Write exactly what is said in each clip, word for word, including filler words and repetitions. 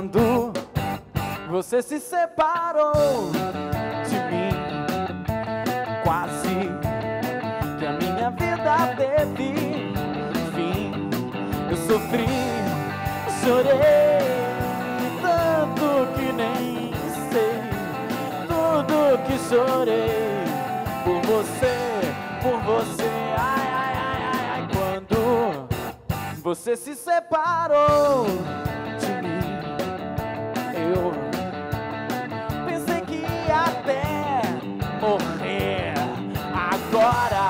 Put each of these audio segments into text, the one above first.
Quando você se separou de mim, quase que a minha vida teve fim. Eu sofri, chorei tanto que nem sei tudo que chorei por você, por você. Ai, ai, ai, ai, ai. Quando você se separou de mim, eu pensei que ia até morrer. Agora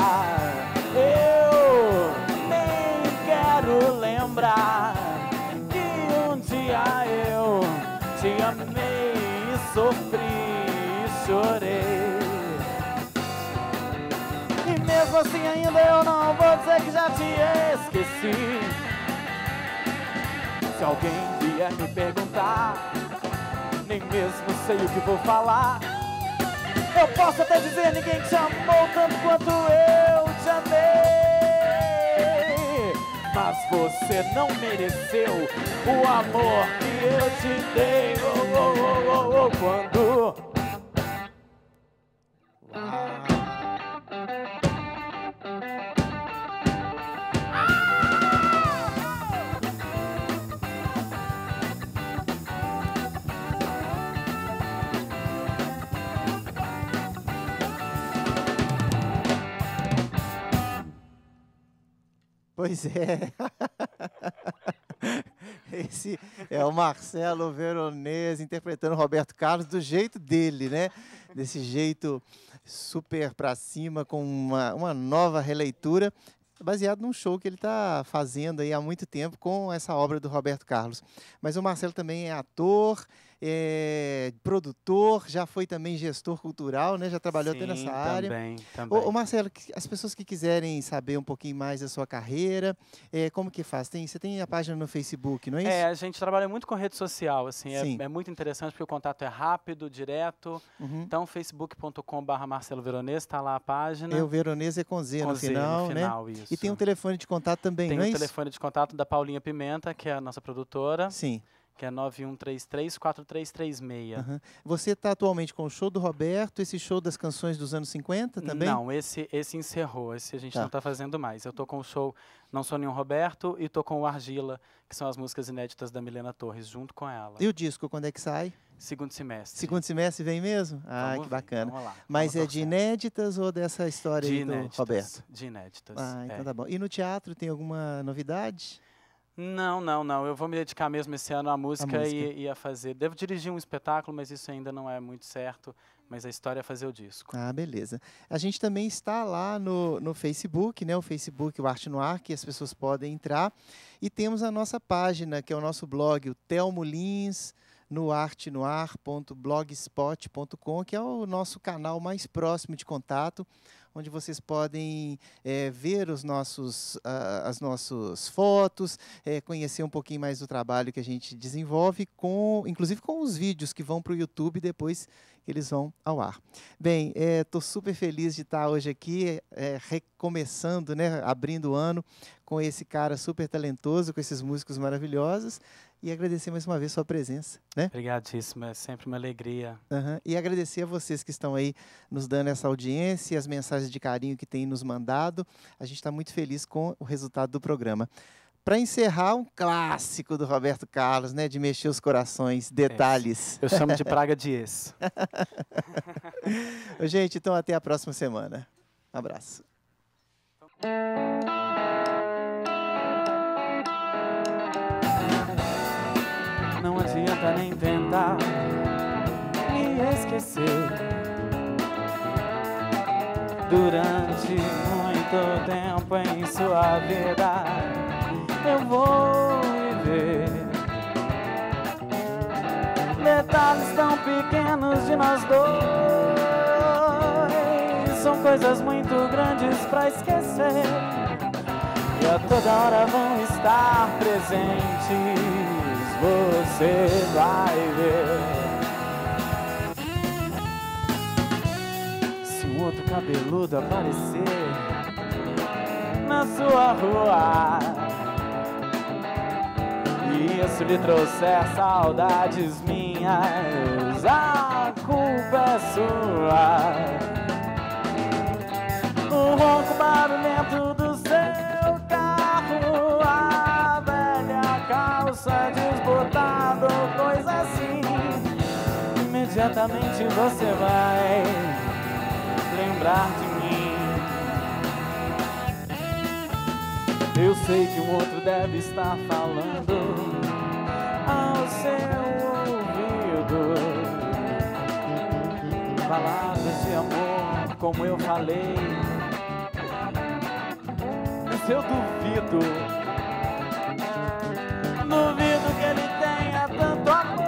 eu nem quero lembrar que um dia eu te amei e sofri e chorei. E mesmo assim ainda eu não vou dizer que já te esqueci. Se alguém vier me perguntar, nem mesmo sei o que vou falar. Eu posso até dizer, ninguém te amou tanto quanto eu te amei. Mas você não mereceu o amor que eu te dei. Oh, oh, oh, oh, oh. Quando... Pois é. Esse é o Marcelo Veronese interpretando Roberto Carlos do jeito dele, né? Desse jeito super pra cima, com uma, uma nova releitura, baseado num show que ele está fazendo aí há muito tempo com essa obra do Roberto Carlos. Mas o Marcelo também é ator, é produtor, já foi também gestor cultural, né? Já trabalhou Sim, até nessa área. também, também. Ô, ô Marcelo, as pessoas que quiserem saber um pouquinho mais da sua carreira, é, como que faz? Tem, você tem a página no Facebook, não é isso? É, a gente trabalha muito com rede social, assim, Sim. é, é muito interessante porque o contato é rápido, direto. Uhum. Então, facebook ponto com barra Marcelo Veronese, está lá a página. É o Veronese é com Z com no Z final, no final, né? isso. E tem um telefone de contato também, Tem não é o isso? telefone de contato da Paulinha Pimenta, que é a nossa produtora, Sim. que é nove um três três, quatro três três seis. Uhum. Você está atualmente com o show do Roberto, esse show das canções dos anos cinquenta também? Não, esse, esse encerrou, esse a gente Tá. não está fazendo mais. Eu tô com o show Não Sou Nenhum Roberto e tô com o Argila, que são as músicas inéditas da Milena Torres, junto com ela. E o disco, quando é que sai? Segundo semestre. Segundo semestre vem mesmo? Ah, Vamos que ver, bacana. vamos lá, Mas vamos é de torcer. inéditas ou dessa história De aí do inéditas, Roberto? de inéditas. Ah, então é. tá bom. E no teatro tem alguma novidade? Não, não, não. Eu vou me dedicar mesmo esse ano à música, música. E, e a fazer. Devo dirigir um espetáculo, mas isso ainda não é muito certo. Mas a história é fazer o disco. Ah, beleza. A gente também está lá no, no Facebook, né? O Facebook, o Arte no Ar, que as pessoas podem entrar. E temos a nossa página, que é o nosso blog, o Telmo Lins, no arte no ar ponto blogspot ponto com, que é o nosso canal mais próximo de contato, onde vocês podem é, ver os nossos, uh, as nossas fotos, é, conhecer um pouquinho mais do trabalho que a gente desenvolve, com, inclusive com os vídeos que vão para o YouTube depois que eles vão ao ar. Bem, estou é, super feliz de estar hoje aqui, é, recomeçando, né, abrindo o ano com esse cara super talentoso, com esses músicos maravilhosos, e agradecer mais uma vez sua presença, né? Obrigadíssimo, é sempre uma alegria. Uhum. E agradecer a vocês que estão aí nos dando essa audiência, as mensagens de carinho que têm nos mandado. A gente está muito feliz com o resultado do programa. Para encerrar, um clássico do Roberto Carlos, né? De mexer os corações, Detalhes. É, eu chamo de praga de ex. Gente, então até a próxima semana. Um abraço. Não adianta nem tentar me esquecer. Durante muito tempo em sua vida eu vou viver detalhes tão pequenos de nós dois. São coisas muito grandes pra esquecer, e a toda hora vão estar presentes. Você vai ver. Se um outro cabeludo aparecer na sua rua e isso lhe trouxer saudades minhas, a culpa é sua. O ronco barulhento do seu carro, a velha calça desbotada, coisa assim. Imediatamente você vai lembrar de mim. Eu sei que um outro deve estar falando ao seu ouvido palavras de amor como eu falei, mas eu duvido, duvido que ele tenha tanto amor.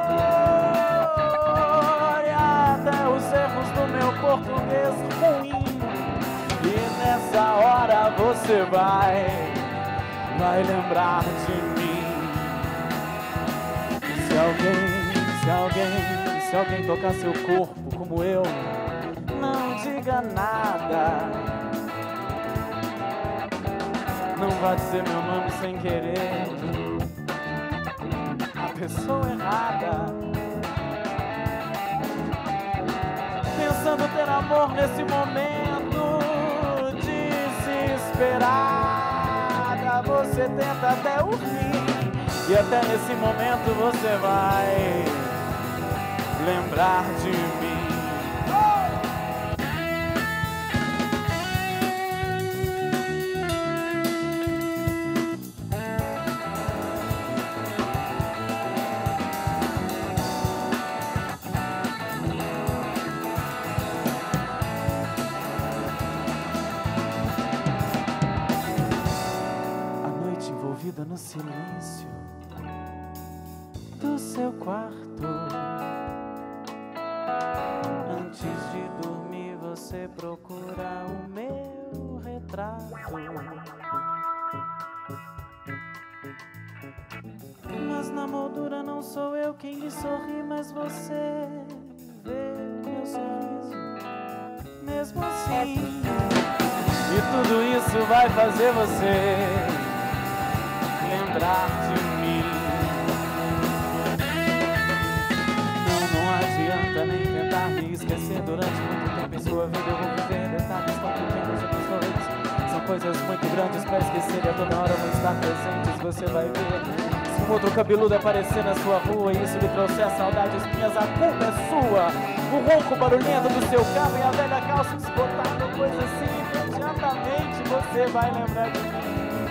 E até os erros do meu português ruim, e nessa hora você vai vai lembrar de mim. Se alguém, se alguém, se alguém tocar seu corpo como eu, não diga nada. Não vá dizer meu nome sem querer, a pessoa errada. Pensando ter amor nesse momento desesperado, você tenta até o fim, e até nesse momento você vai lembrar de mim. No silêncio do seu quarto, antes de dormir você procura o meu retrato. Mas na moldura não sou eu quem lhe sorri, mas você vê meu sorriso mesmo assim. E tudo isso vai fazer você lembrar de mim. Não, não adianta nem tentar me esquecer. Durante muito tempo em sua vida eu vou viver detalhes tão pequenos e dos dois. São coisas muito grandes pra esquecer, e a toda hora vão estar presentes. Você vai ver se um outro cabeludo aparecer na sua rua e isso lhe trouxer saudades minhas, a culpa é sua. O ronco barulhento do seu carro e a velha calça desbotada, coisa assim. Imediatamente você vai lembrar de mim.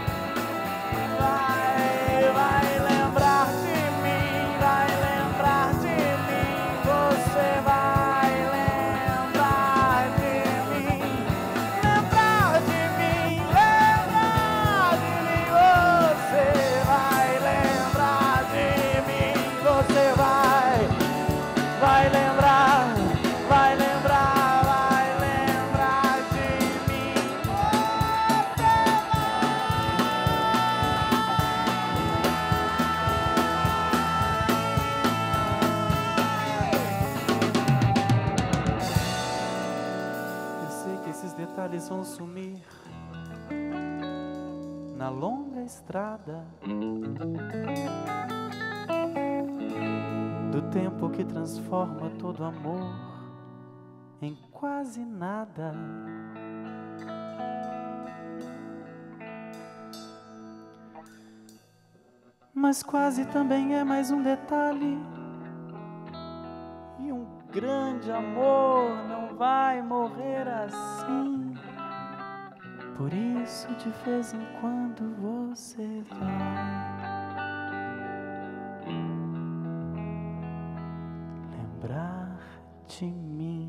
Vai, vai lembrar de mim, vai lembrar de mim, você vai lembrar de mim, lembrar de mim, lembrar de mim, você vai lembrar de mim, você vai, vai lembrar, vai lembrar, vai lembrar de mim, você vai. Detalhes vão sumir na longa estrada do tempo que transforma todo amor em quase nada. Mas quase também é mais um detalhe, e um grande amor não vai morrer assim. Por isso de vez em quando você vai lembrar de mim.